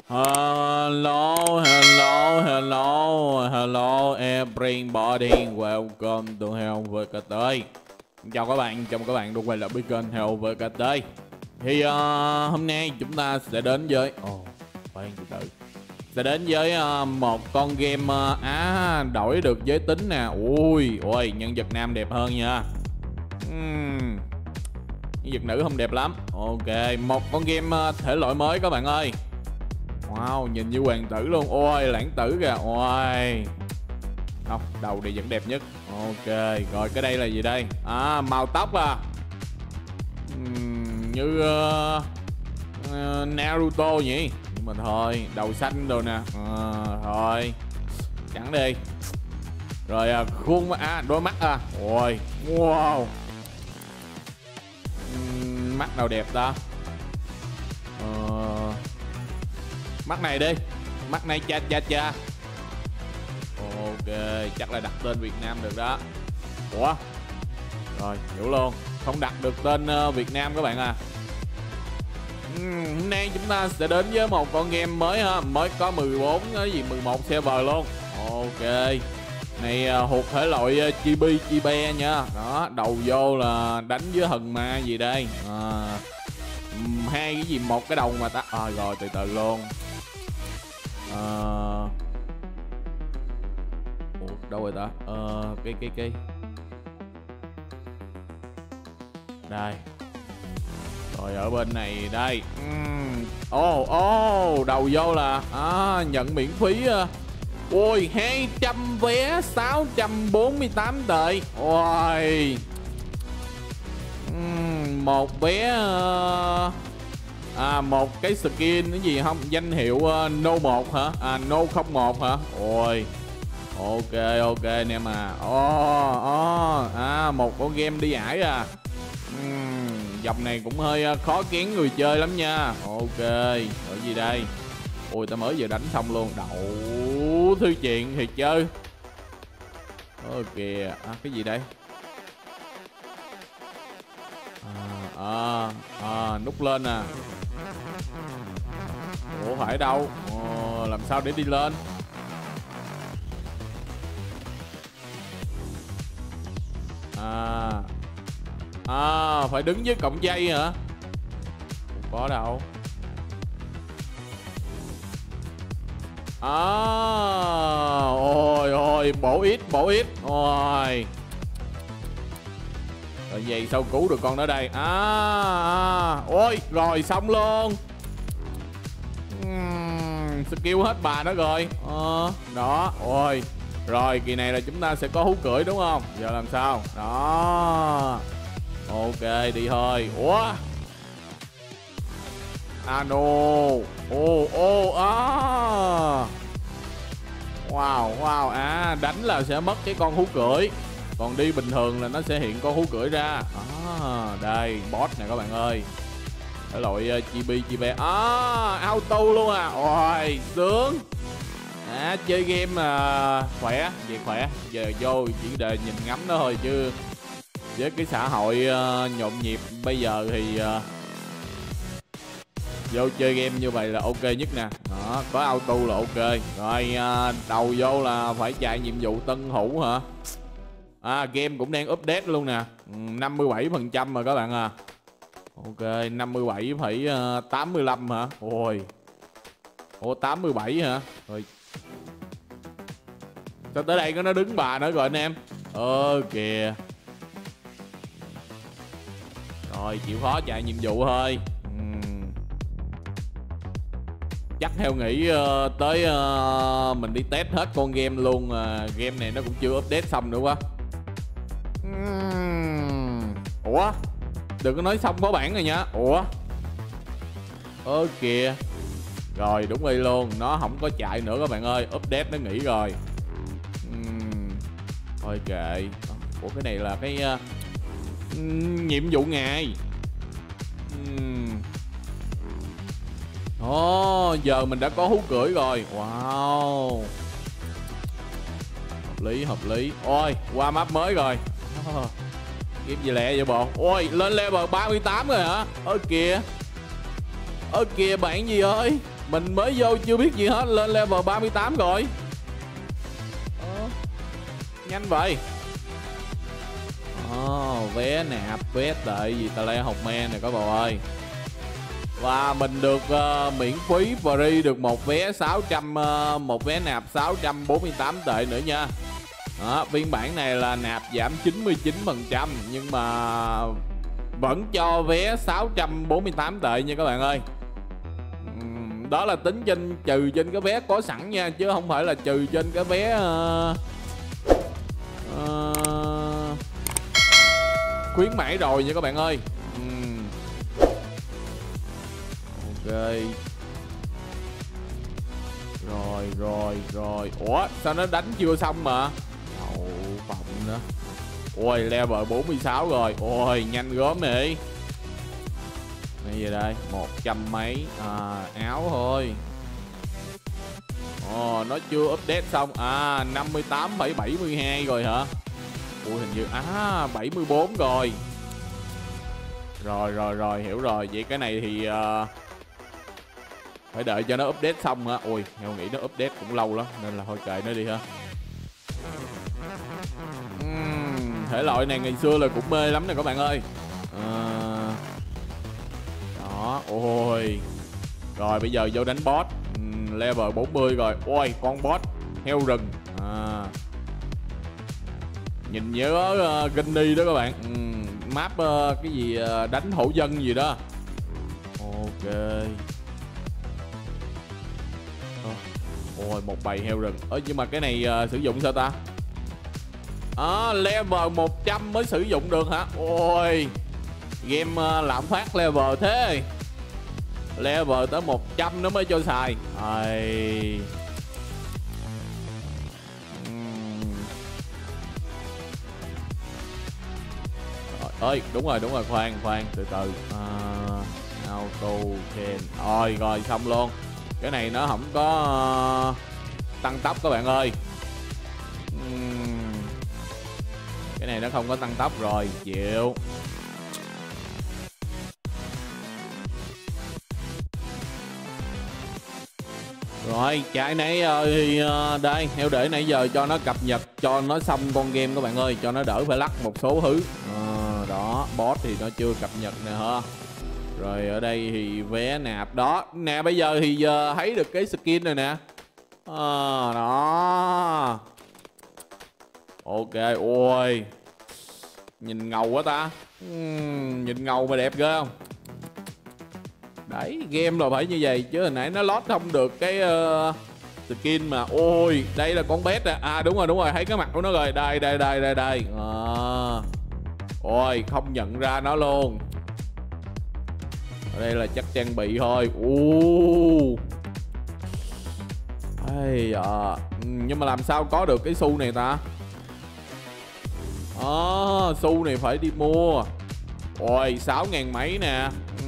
Hello, hello, hello, hello everybody, welcome to Hell VKT. Chào các bạn đã quay lại với kênh Hell VKT. Thì hôm nay chúng ta sẽ đến với sẽ đến với một con game đổi được giới tính nè. Ui, nhân vật nam đẹp hơn nha. Nhân vật nữ không đẹp lắm. Ok, một con game thể loại mới các bạn ơi. Wow, nhìn như hoàng tử luôn. Ôi, lãng tử kìa. Ôi, không, đầu thì vẫn đẹp nhất. Ok, rồi cái đây là gì đây? Màu tóc như Naruto nhỉ. Nhưng mà thôi, đầu xanh đồ nè. Thôi chẳng đi. Rồi khuôn đôi mắt Ôi, wow. Mắt nào đẹp ta? Mắt này đi. Mắt này cha. Ok, chắc là đặt tên Việt Nam được đó. Ủa? Rồi, hiểu luôn. Không đặt được tên Việt Nam các bạn à. Hôm nay chúng ta sẽ đến với một con game mới ha. Mới có 11 server luôn. Ok. Này thuộc thể loại chibi nha. Đó, đầu vô là đánh với thần ma gì đây. Hai cái gì, một cái đầu mà ta. Rồi từ từ luôn. Đâu rồi ta? Cái đây. Rồi ở bên này đây. Đầu vô là nhận miễn phí. Ôi, 200 vé 648 tệ. Ôi, một vé một cái skin cái gì không, danh hiệu No 1 hả? No 01 hả? Ôi, ok anh em một con game đi ải dòng này cũng hơi khó kén người chơi lắm nha. Ok, ở gì đây? Ôi, ta mới vừa đánh xong luôn. Đậu thư chuyện thiệt chứ. Kìa, cái gì đây? Nút lên nè. Ủa, phải đâu? Làm sao để đi lên? Phải đứng với cọng dây hả? Không có đâu. Ôi, bổ ít. Ôi, rồi vậy sao cứu được con đó đây? Ôi, rồi xong luôn. Skill hết bà đó rồi. Đó, ôi. Rồi kỳ này là chúng ta sẽ có hú cưỡi đúng không? Giờ làm sao? Đó. Ok, đi thôi. Ủa? No. Wow. Đánh là sẽ mất cái con hú cưỡi. Còn đi bình thường là nó sẽ hiện con hú cưỡi ra. Đây, boss nè các bạn ơi. Cái loại chibi. Auto luôn Ôi, sướng. Chơi game khỏe. Vậy khỏe. Giờ vô chỉ để nhìn ngắm đó thôi chứ. Với cái xã hội nhộn nhịp bây giờ thì vô chơi game như vậy là ok nhất nè. Đó, có auto là ok. Rồi đầu vô là phải chạy nhiệm vụ tân hữu hả? Game cũng đang update luôn nè. 57% rồi các bạn à. Ok, 57,85 hả? Ôi, 87 hả? Rồi sao tới đây có nó đứng bà nữa rồi anh em? Kìa. Rồi chịu khó chạy nhiệm vụ thôi. Chắc theo nghĩ tới mình đi test hết con game luôn. Game này nó cũng chưa update xong nữa quá. Ủa, đừng có nói xong có bản rồi nha. Ủa, kìa. Rồi đúng rồi luôn, nó không có chạy nữa các bạn ơi. Update nó nghỉ rồi. Thôi kệ. Ủa, cái này là cái nhiệm vụ ngày. Giờ mình đã có hú cưỡi rồi. Wow, hợp lý. Ôi, qua map mới rồi. Game gì lẹ vậy bộ? Ôi, lên level 38 rồi hả? Kìa. Kìa bạn gì ơi. Mình mới vô chưa biết gì hết, lên level 38 rồi. Nhanh vậy. Vé nạp, vé tệ gì tà le học men này các bạn ơi. Và mình được miễn phí free được một vé 600, một vé nạp 648 tệ nữa nha. Đó, phiên bản này là nạp giảm 99% nhưng mà vẫn cho vé 648 tệ nha các bạn ơi. Đó là tính trừ trên cái vé có sẵn nha, chứ không phải là trừ trên cái vé khuyến mãi rồi nha các bạn ơi. Ok. Rồi. Ủa sao nó đánh chưa xong mà? Đậu phộng nữa. Ôi level 46 rồi. Ôi nhanh gớm nè. Bây giờ đây 100 mấy áo thôi. Nó chưa update xong. 58,72 rồi hả? Ui hình như 74 rồi. Rồi hiểu rồi. Vậy cái này thì phải đợi cho nó update xong hả? Ui Heo nghĩ nó update cũng lâu lắm nên là thôi kệ nó đi ha. Thể loại này ngày xưa là cũng mê lắm nè các bạn ơi. Đó. Ôi. Rồi bây giờ vô đánh boss. Level 40 rồi. Ôi con boss heo rừng. Nhìn nhớ Gunny đó các bạn. Map cái gì đánh hổ dân gì đó. Ok. Ôi một bầy heo rừng. Nhưng mà cái này sử dụng sao ta? Level 100 mới sử dụng được hả? Ôi game lạm phát level thế. Level tới 100 nó mới cho xài. Ơi đúng rồi khoan từ auto chain. Rồi xong luôn. Cái này nó không có tăng tốc các bạn ơi. Cái này nó không có tăng tốc rồi, chịu. Rồi chạy này thì đây heo để nãy giờ cho nó cập nhật cho nó xong con game các bạn ơi, cho nó đỡ phải lắc một số thứ. Đó boss thì nó chưa cập nhật nè ha. Rồi ở đây thì vé nạp đó nè, bây giờ thì thấy được cái skin rồi nè. Đó ok. Ôi nhìn ngầu quá ta. Nhìn ngầu mà đẹp ghê không? Đấy game là phải như vậy chứ hồi nãy nó lót không được cái skin mà. Ôi đây là con bé à. Đúng rồi thấy cái mặt của nó rồi. Đây. Ôi không nhận ra nó luôn. Ở đây là chắc trang bị thôi. Nhưng mà làm sao có được cái xu này ta? Xu này phải đi mua. Ôi 6.000 mấy nè.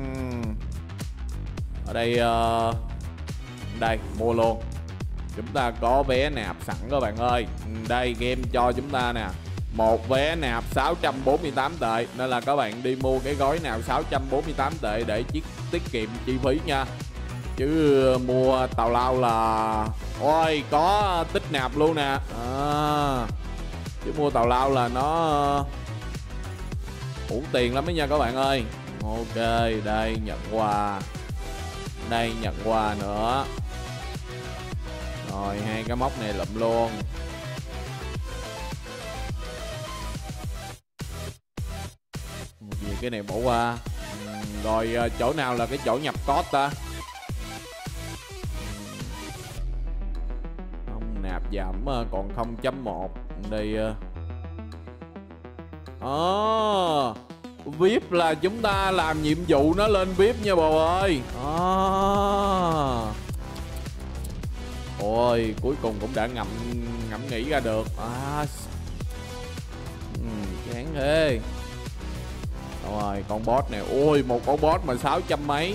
Ở đây đây mua luôn. Chúng ta có vé nạp sẵn các bạn ơi. Đây game cho chúng ta nè, một vé nạp 648 tệ. Nên là các bạn đi mua cái gói nào 648 tệ để tiết kiệm chi phí nha. Chứ mua tào lao là ôi có tích nạp luôn nè. Chứ mua tào lao là nó uổng tiền lắm đó nha các bạn ơi. Ok đây nhận quà. Đây nhận quà nữa. Rồi hai cái móc này lụm luôn. Vì cái này bỏ qua. Rồi chỗ nào là cái chỗ nhập code ta? Không nạp giảm còn 0.1. Đây VIP là chúng ta làm nhiệm vụ nó lên VIP nha bồ ơi. Ôi cuối cùng cũng đã ngẫm nghĩ ra được. Chán thế. Rồi con boss này. Ôi một con boss mà 600 mấy.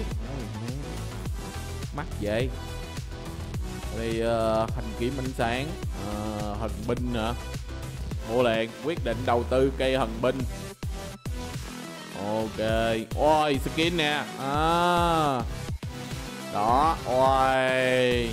Mắc vậy. Ở đây hành kiếm ánh sáng, hần binh nữa. Mua liền, quyết định đầu tư cây hần binh. Ok. Ôi skin nè. Đó, ôi.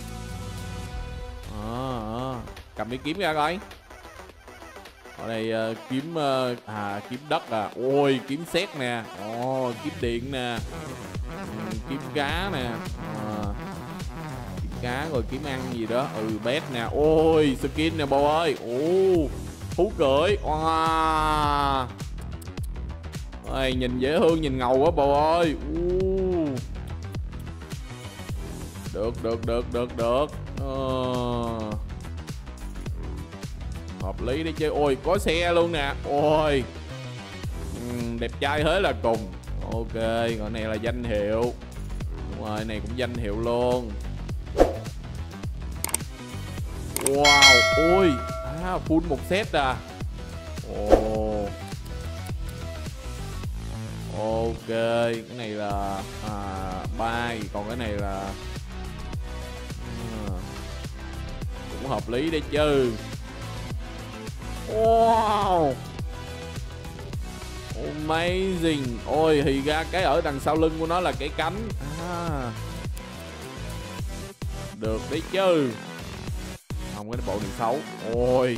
Cầm cái kiếm ra coi. Ở đây kiếm kiếm đất à. Ôi, kiếm sét nè. Kiếm điện nè. Kiếm cá nè. Kiếm cá rồi kiếm ăn gì đó. Bét nè. Ôi, skin nè bồ ơi. Thú cưỡi. Ôi, nhìn dễ thương, nhìn ngầu quá bồ ơi. Được. Hợp lý đấy chứ. Ôi, có xe luôn nè. Ôi, đẹp trai thế là cùng. Ok, còn này là danh hiệu. Đúng rồi, này cũng danh hiệu luôn. Wow, ôi, full một set à. Ok, cái này là bay, còn cái này là cũng hợp lý đấy chứ. Wow, amazing. Ôi, thì ra cái ở đằng sau lưng của nó là cái cánh. Được đấy chứ. Không, cái bộ này xấu. Ôi.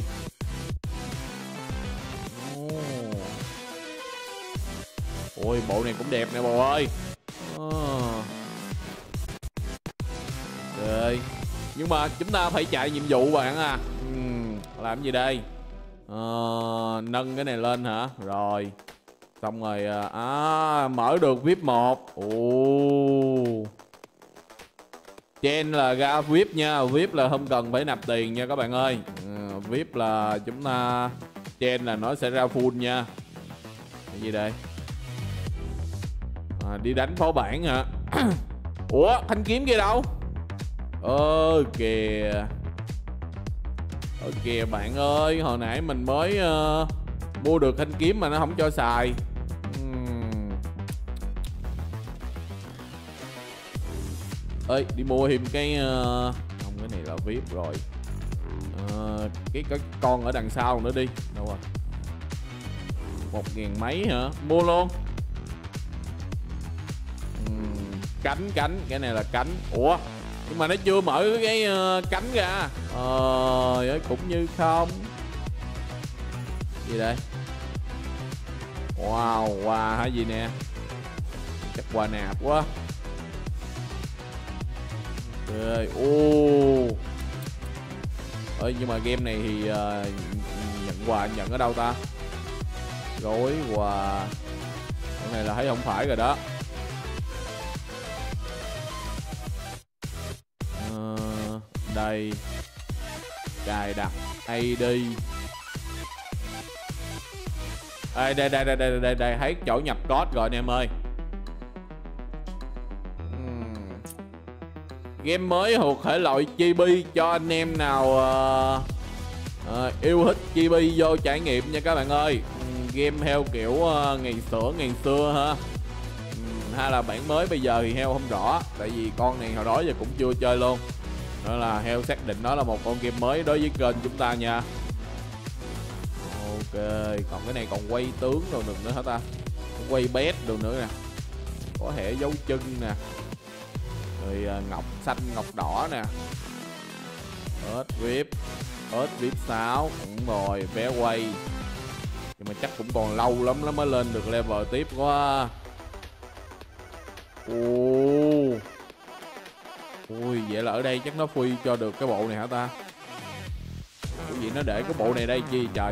Ôi, bộ này cũng đẹp nè bồ ơi. Ok. Nhưng mà chúng ta phải chạy nhiệm vụ bạn à. Làm gì đây? Nâng cái này lên hả? Rồi. Xong rồi. Mở được VIP 1. Chen là ra VIP nha. VIP là không cần phải nạp tiền nha các bạn ơi. VIP là chúng ta Chen là nó sẽ ra full nha. Cái gì đây? Đi đánh phó bản hả? Ủa, thanh kiếm kia đâu? Kìa. Kìa bạn ơi, hồi nãy mình mới mua được thanh kiếm mà nó không cho xài. Ơi, đi mua thêm cái không, cái này là VIP rồi. Cái con ở đằng sau nữa đi. Đâu rồi? 1.000 mấy hả? Mua luôn. Cánh, cái này là cánh. Ủa, nhưng mà nó chưa mở cái cánh ra. Cũng như không. Gì đây? Wow, quà hả gì nè? Chắc quà nạp quá. Ơi, nhưng mà game này thì nhận quà nhận ở đâu ta? Gói quà. Cái này là thấy không phải rồi đó. Đây. Cài đặt ID. Đây thấy chỗ nhập code rồi anh em ơi. Game mới thuộc thể loại chibi cho anh em nào yêu thích chibi vô trải nghiệm nha các bạn ơi. Game theo kiểu ngày xưa ha. Hay là bản mới bây giờ thì heo không rõ, tại vì con này hồi đó giờ cũng chưa chơi luôn. Đó là heo xác định nó là một con game mới đối với kênh chúng ta nha. Ok, còn cái này còn quay tướng đồ nữa hả ta? Quay bét đồ nữa nè. Có hệ dấu chân nè. Rồi ngọc xanh, ngọc đỏ nè. Ếch VIP 6. Đúng rồi, vé quay. Nhưng mà chắc cũng còn lâu lắm nó mới lên được level tiếp quá. Ui, vậy là ở đây chắc nó free cho được cái bộ này hả ta? Cái gì nó để cái bộ này đây chi trời?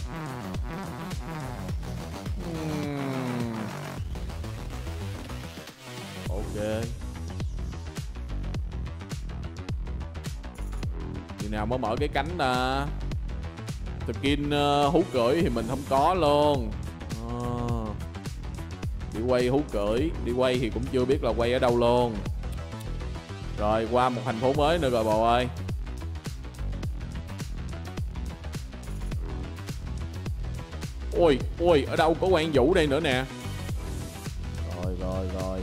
Ok. Khi nào mới mở cái cánh ta? Skin hú cưỡi thì mình không có luôn. Đi quay hú cưỡi. Đi quay thì cũng chưa biết là quay ở đâu luôn. Rồi qua một thành phố mới nữa rồi bồ ơi. Ôi, ở đâu có Quan Vũ đây nữa nè. Rồi.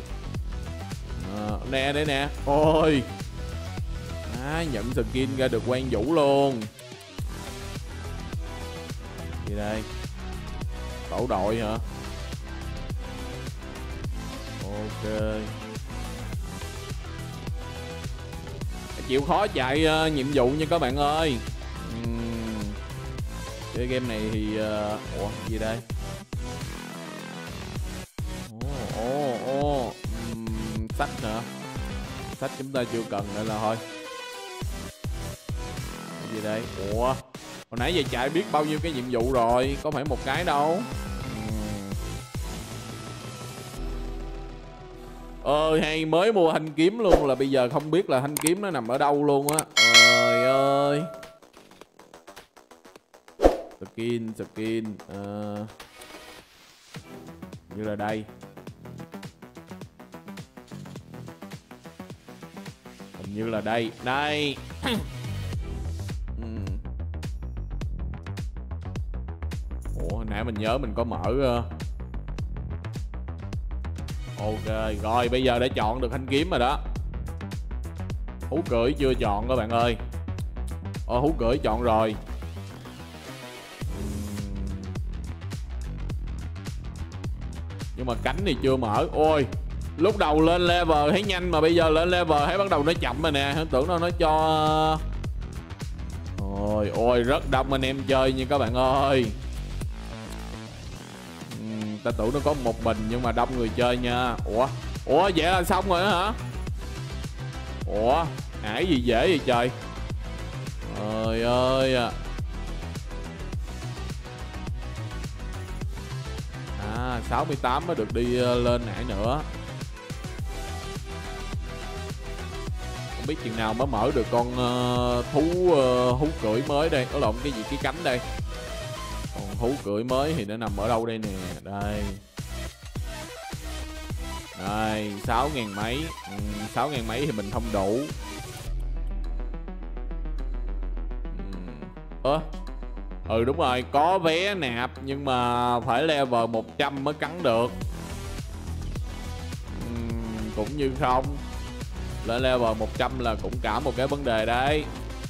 Nè đây nè. Ôi. Nhận skin ra được Quan Vũ luôn. Gì đây? Tổ đội hả? Ok. chịu khó chạy nhiệm vụ nha các bạn ơi. Chơi game này thì ủa gì đây? Sách nữa. Sách chúng ta chưa cần nữa là thôi. Cái gì đây? Ủa, hồi nãy giờ chạy biết bao nhiêu cái nhiệm vụ rồi, có phải một cái đâu. Hay mới mua thanh kiếm luôn, là bây giờ không biết là thanh kiếm nó nằm ở đâu luôn á. Trời ơi. Skin như là đây. Hình như là đây. Đây. Ủa hồi nãy mình nhớ mình có mở ok, rồi bây giờ đã chọn được thanh kiếm rồi đó. Hú cưỡi chưa chọn các bạn ơi. Hú cưỡi chọn rồi. Nhưng mà cánh thì chưa mở. Ôi, lúc đầu lên level thấy nhanh mà bây giờ lên level thấy bắt đầu nó chậm rồi nè. Tưởng nó cho. Ôi, rất đông anh em chơi nha các bạn ơi. Ta tưởng nó có một mình nhưng mà đông người chơi nha. Ủa vậy là xong rồi đó hả? Ủa, ải gì dễ vậy trời. Trời ơi. 68 mới được đi lên nãy nữa. Không biết chừng nào mới mở được con thú hú cưỡi mới đây. Có lộn cái gì cái cánh đây. Còn hú cưỡi mới thì nó nằm ở đâu đây nè. Đây. Đây 6.000 mấy. 6.000 mấy thì mình không đủ. Đúng rồi, có vé nạp nhưng mà phải level 100 mới cắn được. Cũng như không. Lên level 100 là cũng cả một cái vấn đề đấy.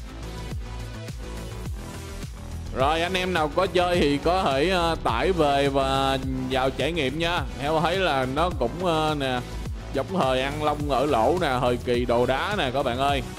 Rồi anh em nào có chơi thì có thể tải về và vào trải nghiệm nha. Theo thấy là nó cũng nè, giống hời ăn lông ở lỗ nè, hời kỳ đồ đá nè các bạn ơi.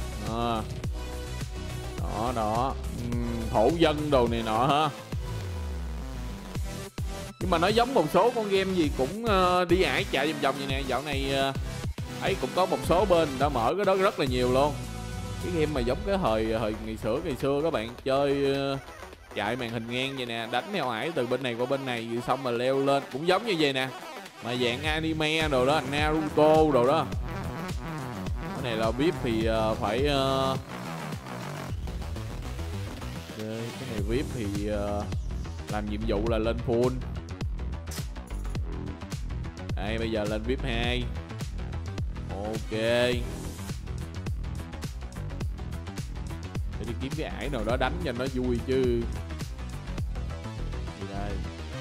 Đó. Thổ dân đồ này nọ ha. Nhưng mà nó giống một số con game gì cũng đi ải chạy vòng vòng vậy nè. Dạo này ấy cũng có một số bên đã mở cái đó rất là nhiều luôn. Cái game mà giống cái thời ngày xưa các bạn chơi chạy màn hình ngang vậy nè, đánh theo ải từ bên này qua bên này xong mà leo lên cũng giống như vậy nè, mà dạng anime đồ đó, Naruto đồ đó. Cái này là VIP thì phải cái này VIP thì làm nhiệm vụ là lên full. Đây bây giờ lên VIP 2. Ok. Để đi kiếm cái ải nào đó đánh cho nó vui chứ. Gì đây?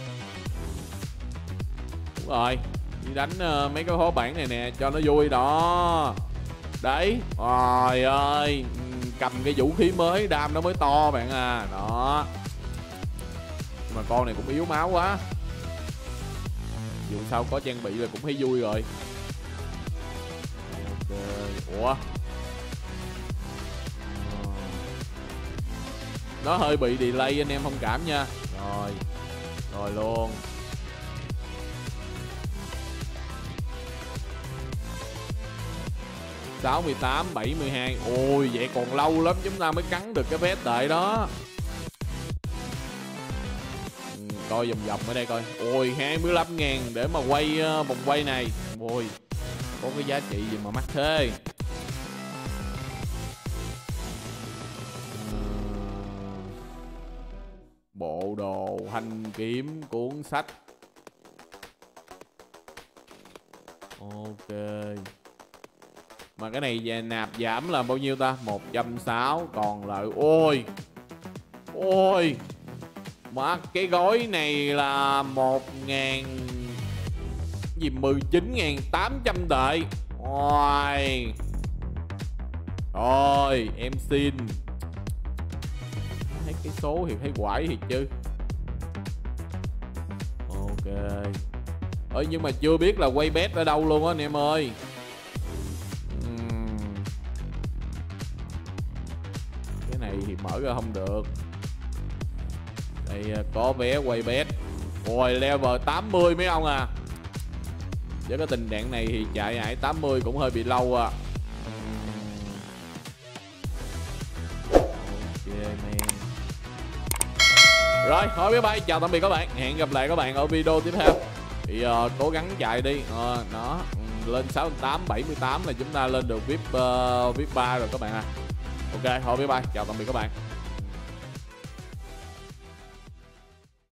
Đúng rồi, đi đánh mấy cái phó bản này nè cho nó vui đó. Đấy, trời ơi, cầm cái vũ khí mới đam nó mới to bạn à. Đó. Nhưng mà con này cũng yếu máu quá. Dù sao có trang bị là cũng thấy vui rồi. Ok. Ủa, nó hơi bị delay anh em thông cảm nha. Rồi. Rồi luôn. $68, $72. Ôi vậy còn lâu lắm chúng ta mới cắn được cái vé tệ đó. Coi vòng vòng ở đây coi. Ôi 25.000 để mà quay vòng quay này. Ôi có cái giá trị gì mà mắc thế. Bộ đồ, thanh kiếm, cuốn sách. Ok. Mà cái này về nạp giảm là bao nhiêu ta? 160 còn lại. Ôi. Ôi. Mà cái gói này là 1.000 gì 19.800 tệ. Ôi. Thôi em xin. Thấy cái số thì thấy quải thiệt chứ. Ok. Nhưng mà chưa biết là quay bet ở đâu luôn á anh em ơi. này thì mở ra không được. Đây có vé quay bet. Rồi level 80 mấy ông à. Với cái tình trạng này thì chạy hải 80 cũng hơi bị lâu à. Ok man. Rồi thôi bye bye, chào tạm biệt các bạn. Hẹn gặp lại các bạn ở video tiếp theo. Thì cố gắng chạy đi. Nó lên 68 78 là chúng ta lên được VIP VIP 3 rồi các bạn à. Ok thôi bye bye, chào tạm biệt các bạn.